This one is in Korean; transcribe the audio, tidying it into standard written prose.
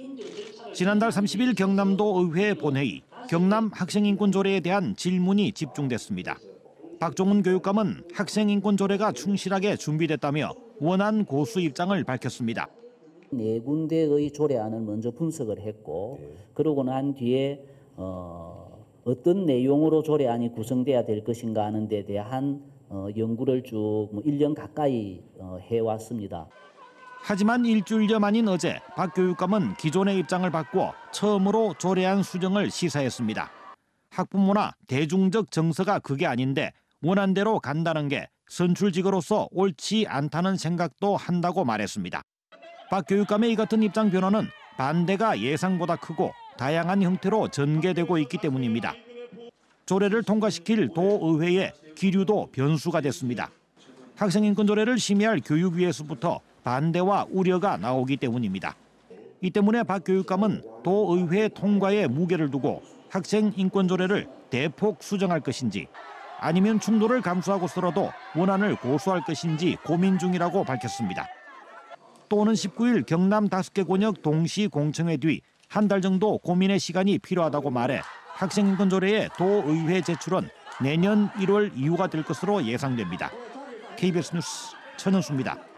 지난달 30일 경남도 의회 본회의, 경남 학생인권조례에 대한 질문이 집중됐습니다. 박종훈 교육감은 학생인권조례가 충실하게 준비됐다며 원안 고수 입장을 밝혔습니다. 네 군데의 조례안을 먼저 분석을 했고 그러고 난 뒤에 어떤 내용으로 조례안이 구성돼야 될 것인가 하는 데 대한 연구를 쭉 1년 가까이 해왔습니다. 하지만 일주일여 만인 어제 박 교육감은 기존의 입장을 바꾸어 처음으로 조례안 수정을 시사했습니다. 학부모나 대중적 정서가 그게 아닌데 원안대로 간다는 게 선출직으로서 옳지 않다는 생각도 한다고 말했습니다. 박 교육감의 이 같은 입장 변화는 반대가 예상보다 크고 다양한 형태로 전개되고 있기 때문입니다. 조례를 통과시킬 도의회의 기류도 변수가 됐습니다. 학생인권조례를 심의할 교육위에서부터 반대와 우려가 나오기 때문입니다. 이 때문에 박 교육감은 도의회 통과에 무게를 두고 학생인권조례를 대폭 수정할 것인지 아니면 충돌을 감수하고서라도 원안을 고수할 것인지 고민 중이라고 밝혔습니다. 또 오는 19일 경남 5개 권역 동시 공청회 뒤 한 달 정도 고민의 시간이 필요하다고 말해 학생인권조례의 도의회 제출은 내년 1월 이후가 될 것으로 예상됩니다. KBS 뉴스 천연수입니다.